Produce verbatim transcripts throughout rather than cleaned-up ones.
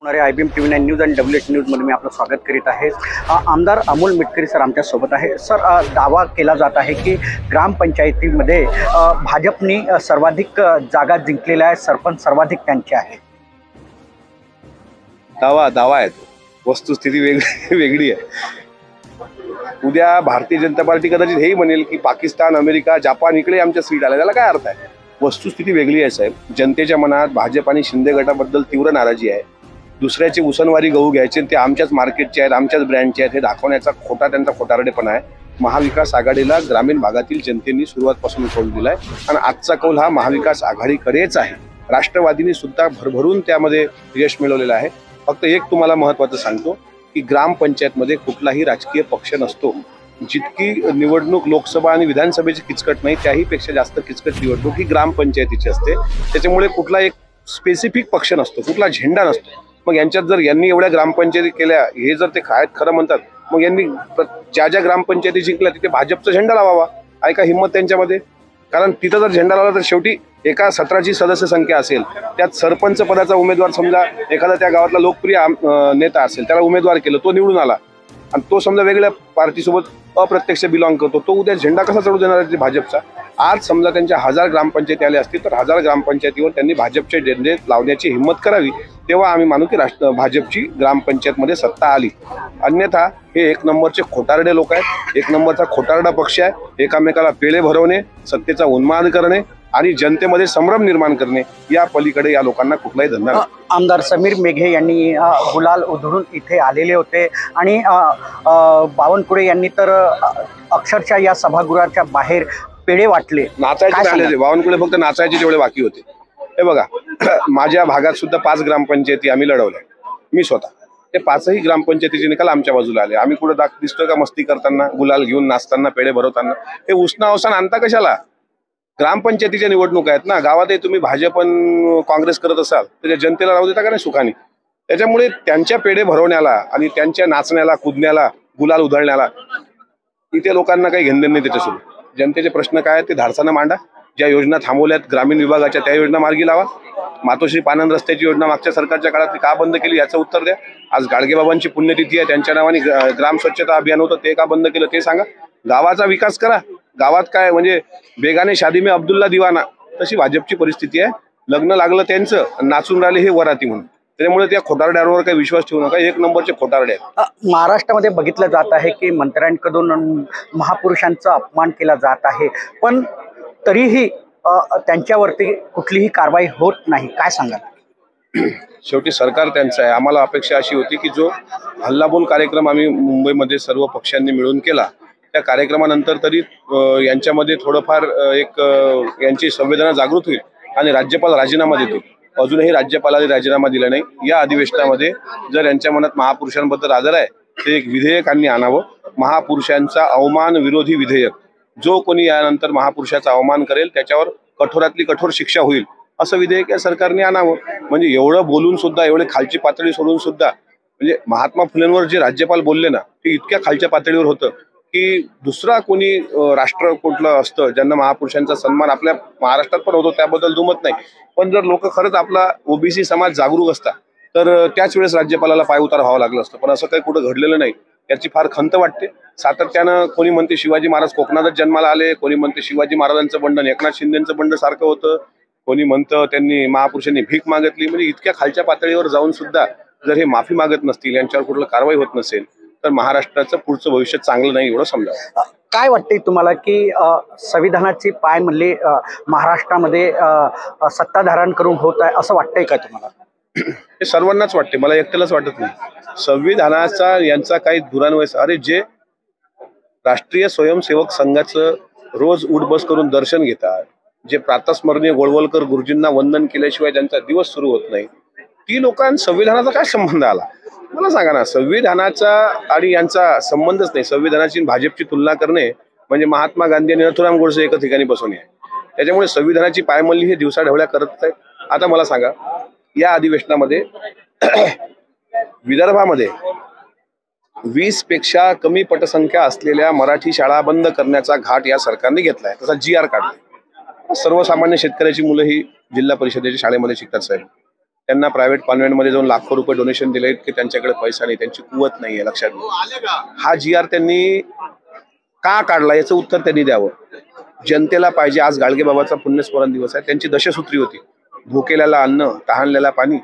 I B M T V nine news आणि W H न्यूजमध्ये मी आपलं स्वागत करीत आहे। आमदार अमोल मिटकरी सर आमच्यासोबत आहे। सर, दावा केला जात आहे की ग्रामपंचायतीमध्ये भाजपनी सर्वाधिक जागा जिंकलेल्या आहेत, सरपंच सर्वाधिक त्यांचे आहे। दावा दावा आहे, वस्तुस्थिती वेगळी वेगळी आहे। उद्या भारतीय जनता पार्टी कदाचित हेही म्हणेल की पाकिस्तान, अमेरिका, जपान इकडे आमच्या सीट आल्या, त्याला काय अर्थ आहे? वस्तुस्थिती वेगळी आहे साहेब। जनतेच्या मनात भाजप आणि शिंदे गटाबद्दल तीव्र नाराजी आहे। दुसऱ्याचे उसनवारी गहू घ्यायचे, ते आमच्याच मार्केटचे आहेत, आमच्याच ब्रँडचे आहेत हे दाखवण्याचा खोटा त्यांचा खोटारडेपणा आहे। महाविकास आघाडीला ग्रामीण भागातील जनतेने सुरुवातपासून कौल दिलाय आणि आजचा कौल हा महाविकास आघाडीकडेच आहे। राष्ट्रवादीने सुद्धा भरभरून त्यामध्ये यश मिळवलेलं आहे। फक्त एक तुम्हाला महत्त्वाचं सांगतो की ग्रामपंचायतमध्ये कुठलाही राजकीय पक्ष नसतो। जितकी निवडणूक लोकसभा आणि विधानसभेची किचकट नाही, त्याही पेक्षा जास्त किचकट निवडणूक ही ग्रामपंचायतीची असते। त्याच्यामुळे कुठला एक स्पेसिफिक पक्ष नसतो, कुठला झेंडा नसतो। मग यांच्यात जर यांनी एवढ्या ग्रामपंचायती केल्या हे जर ते काय खरं म्हणतात, मग यांनी ज्या ज्या ग्रामपंचायती जिंकल्या तिथे भाजपचा झेंडा लावावा। आहे का हिंमत त्यांच्यामध्ये? कारण तिथं जर झेंडा लावला तर शेवटी एका सतराची सदस्य संख्या असेल, त्यात सरपंच पदाचा उमेदवार समजा एखादा त्या गावातला लोकप्रिय नेता असेल, त्याला उमेदवार केलं, तो निवडून आला आणि तो समजा वेगळ्या पार्टीसोबत अप्रत्यक्ष बिलॉंग करतो, तो उद्या झेंडा कसा चढू देणार आहे भाजपचा? आज समजा त्यांच्या हजार ग्रामपंचायती आल्या असतील तर हजार ग्रामपंचायतीवर त्यांनी भाजपचे झेंडे लावण्याची हिंमत करावी, तेव्हा आम्ही मानू की राष्ट्र भाजपची ग्रामपंचायतमध्ये सत्ता आली। अन्यथा हे एक नंबरचे खोटारडे लोक आहेत, एक नंबरचा खोटारडा पक्ष आहे। एकामेकाला पेळे भरवणे, सत्तेचा उन्माद करणे आणि जनतेमध्ये संभ्रम निर्माण करणे, या पलीकडे या लोकांना कुठलाही धंदा नाही। आमदार समीर मेघे यांनी गुलाल उधळून इथे आलेले होते आणि बावनकुळे यांनी तर अक्षरशः या सभागृहाच्या बाहेर पेढे वाटले। नाचायचे आले, बावनकुळे फक्त नाचायचे तेवढे बाकी होते। हे बघा, माझ्या भागात सुद्धा पाच ग्रामपंचायती आम्ही लढवल्या, मी स्वतः। ते पाचही ग्रामपंचायतीचे निकाल आमच्या बाजूला आले। आम्ही कुठं दाख दिसतोय का मस्ती करताना, गुलाल घेऊन नाचताना, पेढे भरवताना? हे उष्ण अवसान आणता कशाला? ग्रामपंचायतीच्या निवडणूक आहेत ना, गावातही तुम्ही भाजप आणि काँग्रेस करत असाल तर जनतेला राहू देता का नाही सुखाने? त्याच्यामुळे त्यांच्या पेढे भरवण्याला आणि त्यांच्या नाचण्याला, कुदण्याला, गुलाल उधळण्याला इथे लोकांना काही घेणं नाही त्याच्यासोबत। जनतेचे प्रश्न काय आहेत ते धाडसानं मांडा। ज्या योजना थांबवल्यात ग्रामीण विभागाच्या त्या योजना मार्गी लावा। मातोश्री पानंद रस्त्याची योजना मागच्या सरकारच्या काळात का बंद केली याचं उत्तर द्या। आज गाडगेबाबांची पुण्यतिथी आहे, त्यांच्या नावाने ग्राम स्वच्छता अभियान होतं, ते का बंद केलं ते सांगा। गावाचा विकास करा। गावात काय म्हणजे बेगाने शादी में अब्दुल्ला दिवाना तशी भाजपची परिस्थिती आहे। लग्न लागलं त्यांचं, नाचून राहिले हे वराती म्हणून। त्यामुळे त्या खोटारड्यांवर काही विश्वास ठेवू नका, एक नंबरचे खोटारडे आहेत। महाराष्ट्रामध्ये बघितलं जात आहे की मंत्र्यांकडून महापुरुषांचा अपमान केला जात आहे, पण तरीही त्यांच्यावरती कुठलीही कारवाई होत नाही, काय सांगाल? शेवटी सरकार त्यांचं आहे। आम्हाला अपेक्षा अशी होती की जो हल्लाबोल कार्यक्रम आम्ही मुंबईमध्ये सर्व पक्षांनी मिळून केला, त्या कार्यक्रमानंतर तरी यांच्यामध्ये थोडंफार एक यांची संवेदना जागृत होईल आणि राज्यपाल राजीनामा देतील। अजूनही राज्यपालाने राजीनामा दिला नाही। या अधिवेशनामध्ये जर यांच्या मनात महापुरुषांबद्दल आदर आहे ते एक विधेयकांनी आणावं, महापुरुषांचा अवमान विरोधी विधेयक। जो कोणी यानंतर महापुरुषाचा अवमान करेल त्याच्यावर कठोरातली कठोर शिक्षा होईल असं विधेयक या सरकारने आणावं। म्हणजे एवढं बोलून सुद्धा, एवढे खालची पातळी सोडून सुद्धा, म्हणजे महात्मा फुलेंवर जे राज्यपाल बोलले ना ते इतक्या खालच्या पातळीवर होतं की दुसरा कोणी राष्ट्र कुठलं असतं ज्यांना महापुरुषांचा सन्मान आपल्या महाराष्ट्रात पण होतो, त्याबद्दल दुमत नाही। पण जर लोक खरंच आपला ओबीसी समाज जागरूक असता तर त्याच वेळेस राज्यपालाला पायउतार व्हावं लागलं असतं, पण असं काही कुठं घडलेलं नाही। याची फार खंत वाटते। सातत्यानं कोणी म्हणते शिवाजी महाराज कोकणातच जन्माला आले, कोणी म्हणते शिवाजी महाराजांचं बंधन एकनाथ शिंदेचं बंधन सारखं होतं, कोणी म्हणतं त्यांनी महापुरुषांनी भीक मागितली। म्हणजे इतक्या खालच्या पातळीवर जाऊन सुद्धा जर हे माफी मागत नसतील, यांच्यावर कुठलं कारवाई होत नसेल तर महाराष्ट्राचं पुढचं भविष्य चांगलं नाही एवढं समजा। काय वाटतंय तुम्हाला की संविधानाची पाय म्हणले महाराष्ट्रामध्ये सत्ताधाऱ्यांकडून होत आहे असं वाटतंय का तुम्हाला? हे सर्वांनाच वाटते, मला एकट्यालाच वाटत नाही। संविधानाचा यांचा काही दुरान्वय, अरे जे राष्ट्रीय स्वयंसेवक संघाचं रोज उठबस करून दर्शन घेतात, जे प्रातस्मरणीय गोळवलकर गुरुजींना वंदन केल्याशिवाय त्यांचा दिवस सुरू होत नाही, ती लोकांना संविधानाचा काय संबंध आला? मला सांगा ना। संविधानाचा आणि यांचा संबंधच नाही। संविधानाची भाजपची तुलना करणे म्हणजे महात्मा गांधी आणि नथुराम गोडसे एका ठिकाणी बसवणे आहे। त्याच्यामुळे संविधानाची पायमल्ली हे दिवसाढवळ्या करत आहेत। आता मला सांगा, या अधिवेशनामध्ये विदर्भामध्ये वीस पेक्षा कमी पटसंख्या असलेल्या मराठी शाळा बंद करण्याचा घाट या सरकारने घेतलाय, तसा जी आर काढलाय। सर्वसामान्य शेतकऱ्याची मुलं ही जिल्हा परिषदेच्या शाळेमध्ये शिकतात साहेब। त्यांना प्रायव्हेट कॉन्व्हेंटमध्ये जाऊन लाखो रुपये डोनेशन दिले की त्यांच्याकडे पैसा नाही, त्यांची कुवत नाही आहे, लक्षात घ्या. हा जी आर त्यांनी का काढला याचं उत्तर त्यांनी द्यावं. जनतेला पाहिजे. आज गाडगेबाबाचा पुण्यस्मरण दिवस आहे. त्यांची दशसूत्री होती, भुकेल्याला अन्न, तहानलेला पाणी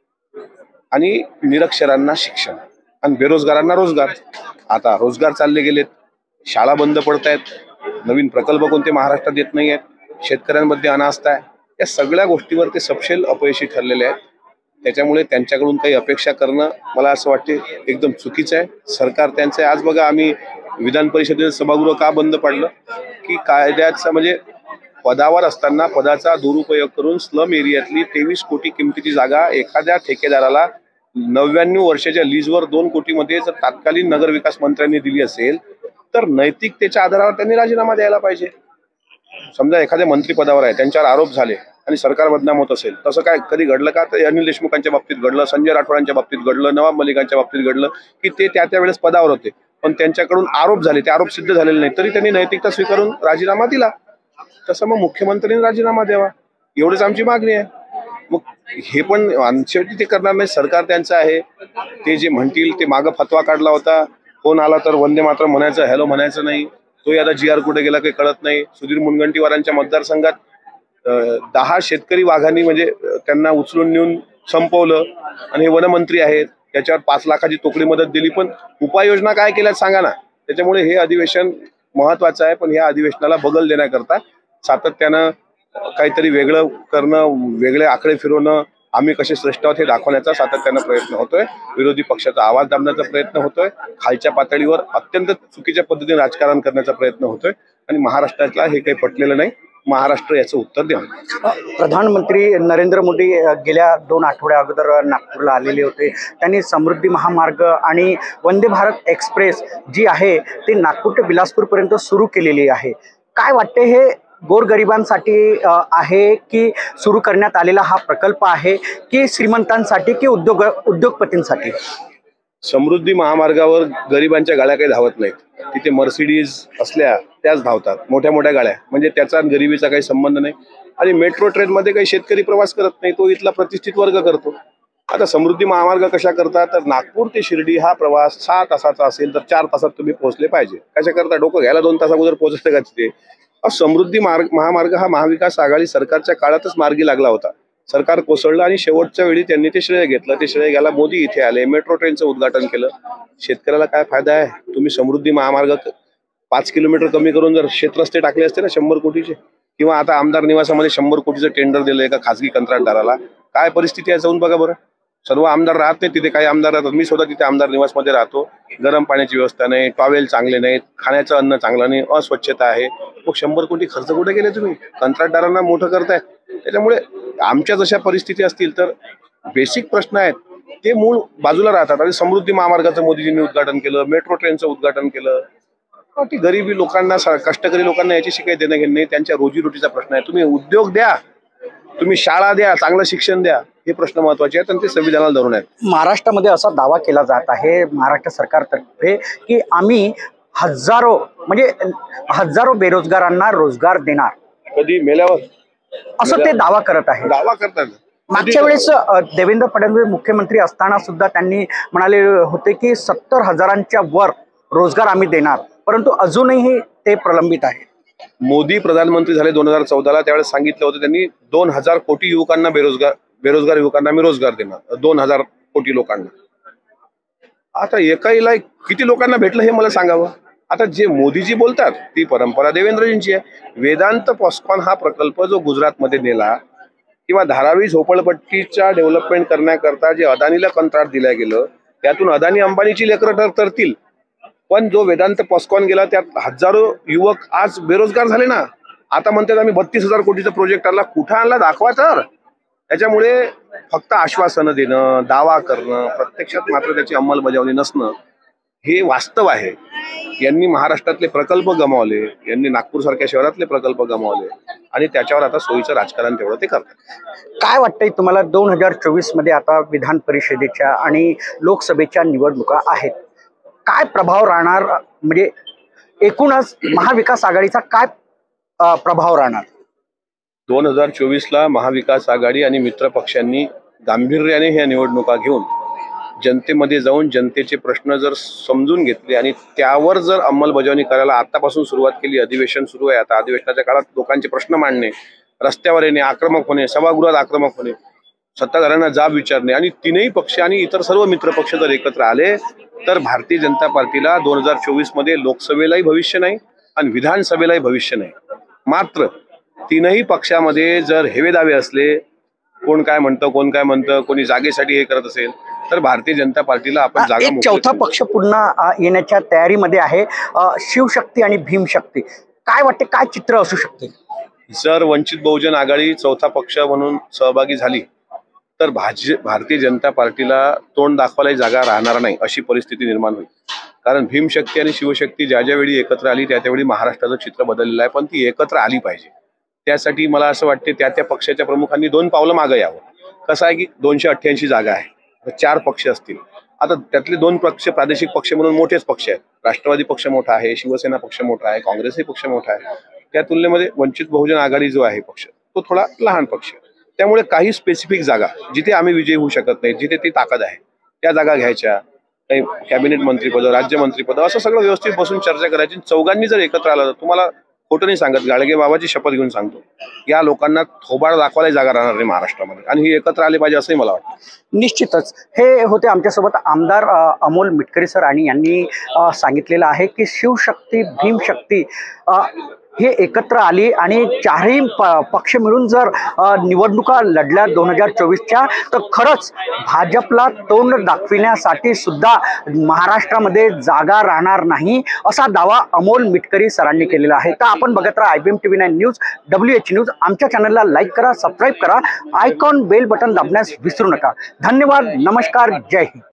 आणि निरक्षरांना शिक्षण आणि बेरोजगारांना रोजगार. आता रोजगार चालले गेलेत, शाळा बंद पडत आहेत, नवीन प्रकल्प कोणते महाराष्ट्रात येत नाही आहेत, शेतकऱ्यांमध्ये अनास्था आहे. या सगळ्या गोष्टीवर ते सपशेल अपयशी ठरलेले आहेत. त्याच्यामुळे त्यांच्याकडून काही अपेक्षा करणं मला असं वाटते एकदम चुकीचं आहे. सरकार त्यांचं आहे. आज बघा, आम्ही विधान परिषदेचं सभागृह का बंद पडलं की कायद्याचा म्हणजे पदावर असताना पदाचा दुरुपयोग करून स्लम एरियातली तेवीस कोटी किमतीची जागा एखाद्या ठेकेदाराला नव्याण्णव वर्षाच्या लीजवर दोन कोटीमध्ये जर तत्कालीन नगरविकास मंत्र्यांनी दिली असेल तर नैतिकतेच्या आधारावर त्यांनी राजीनामा द्यायला पाहिजे. समजा एखाद्या मंत्रिपदावर आहे, त्यांच्यावर आरोप झाले आणि सरकार बदनाम होत असेल, तसं काय कधी घडलं का? तर अनिल देशमुखांच्या बाबतीत घडलं, संजय राठोडांच्या बाबतीत घडलं, नवाब मलिकांच्या बाबतीत घडलं की ते त्या त्यावेळेस पदावर होते पण त्यांच्याकडून आरोप झाले, ते आरोप सिद्ध झालेले नाही तरी त्यांनी नैतिकता स्वीकारून राजीनामा दिला. तसं मग मुख्यमंत्र्यांनी राजीनामा द्यावा, एवढीच आमची मागणी आहे. मग हे पण शेवटी ते करणार नाही, सरकार त्यांचं आहे. ते जे म्हणतील ते मागं फतवा काढला होता, फोन आला तर वंदे मातरम म्हणायचं, हॅलो म्हणायचं नाही. तोही आता जी आर कुठे गेला काही कळत नाही. सुधीर मुनगंटीवारांच्या मतदारसंघात दहा शेतकरी वाघांनी म्हणजे त्यांना उचलून नेऊन संपवलं आणि हे वनमंत्री आहेत, त्याच्यावर पाच लाखाची तोकडी मदत दिली, पण उपाययोजना काय केल्यात सांगा ना. त्याच्यामुळे हे अधिवेशन महत्वाचं आहे, पण या अधिवेशनाला बगल देण्याकरता सातत्यानं काहीतरी वेगळं करणं, वेगळे आकडे फिरवणं, आम्ही कसे श्रेष्ठ आहोत हे दाखवण्याचा सातत्यानं प्रयत्न होतोय. विरोधी पक्षाचा आवाज दाबण्याचा प्रयत्न होतोय, खालच्या पातळीवर अत्यंत चुकीच्या पद्धतीने राजकारण करण्याचा प्रयत्न होतोय आणि महाराष्ट्रातला हे काही पटलेलं नाही. महाराष्ट्र याचं उत्तर द्या. प्रधानमंत्री नरेंद्र मोदी गेल्या दोन आठवड्या अगोदर नागपूरला आलेले होते. त्यांनी समृद्धी महामार्ग आणि वंदे भारत एक्सप्रेस जी आहे ती नागपूर ते बिलासपूरपर्यंत सुरू केलेली आहे. काय वाटते, हे गोरगरिबांसाठी आहे की सुरू करण्यात आलेला हा प्रकल्प आहे की श्रीमंतांसाठी की उद्योग उद्योगपतींसाठी? समृद्धी महामार्गावर गरिबांच्या गाड्या काही धावत नाहीत. तिथे मर्सिडीज असल्या त्याच धावतात, मोठ्या मोठ्या गाड्या, म्हणजे त्याचा गरिबीचा काही संबंध नाही. आणि मेट्रो ट्रेनमध्ये काही शेतकरी प्रवास करत नाही, तो इथला प्रतिष्ठित वर्ग करतो. आता समृद्धी महामार्ग कशा करता, तर नागपूर ते शिर्डी हा प्रवास सहा तासाचा असेल तर चार तासात तुम्ही पोहोचले पाहिजे. कशा करता? डोकं घ्यायला दोन तास अगोदर पोहोचतं का तिथे? समृद्धी मार्ग महामार्ग हा महाविकास आघाडी सरकारच्या काळातच मार्गी लागला होता. सरकार कोसळलं आणि शेवटच्या वेळी त्यांनी ते श्रेय घेतलं. ते श्रेय घ्यायला मोदी इथे आले, मेट्रो ट्रेनचं उद्घाटन केलं. शेतकऱ्याला काय फायदा आहे? तुम्ही समृद्धी महामार्ग पाच किलोमीटर कमी करून जर शेतरस्ते टाकले असते ना शंभर कोटीचे, किंवा आता आमदार निवासामध्ये शंभर कोटीचं टेंडर दिलं एका खासगी कंत्राटदाराला, काय परिस्थिती आहे जाऊन बघा बरं. सर्व आमदार राहत नाही तिथे, काही आमदार राहतात. मी स्वतः तिथे आमदार निवासमध्ये राहतो. गरम पाण्याची व्यवस्था नाही, टॉवेल चांगले नाहीत, खाण्याचं अन्न चांगलं नाही, अस्वच्छता आहे. मग शंभर कोटी खर्च कुठे गेले तुम्ही? कंत्राटदारांना मोठं करताय. त्याच्यामुळे आमच्या जशा परिस्थिती असतील तर बेसिक प्रश्न आहेत ते मूळ बाजूला राहतात. आणि समृद्धी महामार्गाचं मोदीजींनी उद्घाटन केलं, मेट्रो ट्रेनचं उद्घाटन केलं. ती गरीबी लोकांना, कष्टकरी लोकांना याच्याशी काही देणं घेणं नाही. त्यांच्या रोजीरोटीचा प्रश्न आहे. तुम्ही उद्योग द्या, तुम्ही शाळा द्या, चांगलं शिक्षण द्या, हे प्रश्न महत्वाचे आहेत आणि ते संविधानाला धरून आहेत. महाराष्ट्रामध्ये असा दावा केला जात आहे महाराष्ट्र सरकारतर्फे की आम्ही हजारो म्हणजे हजारो बेरोजगारांना रोजगार देणार. कधी? मेल्यावर? असं ते दावा करत आहे. दावा करतात. मागच्या वेळेस देवेंद्र फडणवीस मुख्यमंत्री असताना सुद्धा त्यांनी म्हणाले होते की सत्तर हजारांच्या वर रोजगार आम्ही देणार, परंतु अजूनही ते प्रलंबित आहे. मोदी प्रधानमंत्री झाले दोन हजार चौदाला, त्यावेळेस सांगितलं होतं त्यांनी दोन हजार कोटी युवकांना बेरोजगार बेरोजगार युवकांना मी रोजगार देणार, दोन हजार कोटी लोकांना. आता एकाईला किती लोकांना भेटलं हे मला सांगावं. आता जे मोदीजी बोलतात ती परंपरा देवेंद्रजींची आहे. वेदांत पॉस्कॉन हा प्रकल्प जो गुजरातमध्ये नेला, किंवा धारावी झोपडपट्टीच्या डेव्हलपमेंट करण्याकरता जे अदानीला कंत्राट दिलं गेलं, त्यातून अदानी अंबानीची लेकरं तर तरतील, पण जो वेदांत पॉस्कॉन गेला त्यात हजारो युवक आज बेरोजगार झाले ना. आता म्हणतात आम्ही बत्तीस हजार कोटीचा प्रोजेक्ट आणला, कुठं आणला दाखवा तर. त्याच्यामुळे फक्त आश्वासनं देणं, दावा करणं, प्रत्यक्षात मात्र त्याची अंमलबजावणी नसणं हे वास्तव आहे. यांनी महाराष्ट्रातले प्रकल्प गमावले, यांनी नागपूर सारख्या शहरातले प्रकल्प गमावले आणि त्याच्यावर आता सोयीचं राजकारण तेवढं ते करतात. काय वाटतंय तुम्हाला, दोन हजार चोवीस मध्ये आता विधान परिषदेच्या आणि लोकसभेच्या निवडणुका आहेत, काय प्रभाव राहणार? म्हणजे एकूणच महाविकास आघाडीचा काय प्रभाव राहणार? दोन हजार चोवीस ला महाविकास आघाडी आणि मित्र पक्षांनी गांभीर्याने ह्या निवडणुका घेऊन जनतेमध्ये जाऊन जनतेचे प्रश्न जर समजून घेतले आणि त्यावर जर अंमलबजावणी करायला आतापासून सुरुवात केली, अधिवेशन सुरू आहे आता, अधिवेशनाच्या काळात लोकांचे प्रश्न मांडणे, रस्त्यावर येणे, आक्रमक होणे, सभागृहात आक्रमक होणे, सत्ताधाऱ्यांना जाब विचारणे आणि तीनही पक्ष आणि इतर सर्व मित्र पक्ष जर एकत्र आले तर भारतीय जनता पार्टीला दोन हजार चोवीस मध्ये लोकसभेलाही भविष्य नाही आणि विधानसभेलाही भविष्य नाही. मात्र तीनही पक्षामध्ये जर हेवे दावे असले, कोण काय म्हणतं कोण काय म्हणतं, कोणी जागेसाठी हे करत असेल तर भारतीय जनता पार्टीला आपण जागा एक मोकळी चौथा ठेवू. पक्ष पुन्हा अ, येण्याच्या तयारीमध्ये आहे, अ, शिवशक्ती आणि भीमशक्ती. काय वाटते, काय चित्र असू शकते? जर वंचित बहुजन आघाडी चौथा पक्ष म्हणून सहभागी झाली तर भाज भारतीय जनता पार्टीला तोंड दाखवायला जागा राहणार नाही अशी परिस्थिती निर्माण होईल. कारण भीमशक्ती आणि शिवशक्ती ज्या ज्यावेळी एकत्र आली त्या त्यावेळी महाराष्ट्राचं चित्र बदललेलं आहे, पण ती एकत्र आली पाहिजे. त्यासाठी मला असं वाटते त्या त्या पक्षाच्या प्रमुखांनी दोन पावलं मागे यावं. कसं आहे की दोनशे अठ्ठ्याऐंशी जागा आहे, चार पक्ष असतील. आता त्यातले दोन पक्ष प्रादेशिक पक्ष म्हणून मोठेच पक्ष आहेत. राष्ट्रवादी पक्ष मोठा आहे, शिवसेना पक्ष मोठा आहे, काँग्रेसही पक्ष मोठा आहे. त्या तुलनेमध्ये वंचित बहुजन आघाडी जो आहे पक्ष तो थोडा लहान पक्ष. त्यामुळे काही स्पेसिफिक जागा जिथे आम्ही विजयी होऊ शकत नाही, जिथे ती ताकद आहे त्या जागा घ्यायच्या. काही कॅबिनेट मंत्रीपद, राज्यमंत्रीपद असं सगळं व्यवस्थित बसून चर्चा करायची. चौघांनी जर एकत्र आलं तर तुम्हाला खोटं नाही सांगत, गाडगे बाबाची शपथ घेऊन सांगतो, या लोकांना थोबाड दाखवायला जागा राहणार नाही महाराष्ट्रामध्ये आणि ही एकत्र आले पाहिजे असंही मला वाटतं. निश्चितच हे होते आमच्यासोबत आमदार अ, अमोल मिटकरी सर आणि यांनी अ, सांगितलेलं आहे की शिवशक्ती भीमशक्ती अ, हे एकत्र आली आणि चारही प- पक्ष मिळून जर अ, निवडणुका लढल्या दोन हजार चोवीसच्या तर खरंच भाजपला तोंड दाखविण्यासाठी सुद्धा महाराष्ट्रामध्ये जागा राहणार नाही असा दावा अमोल मिटकरी सरांनी केलेला आहे. तर आपण बघत राहा I B M T V nine news, W H news. आमच्या चॅनलला लाईक करा, सबस्क्राईब करा, आयकॉन बेल बटन दाबण्यास विसरू नका. धन्यवाद, नमस्कार, जय हिंद.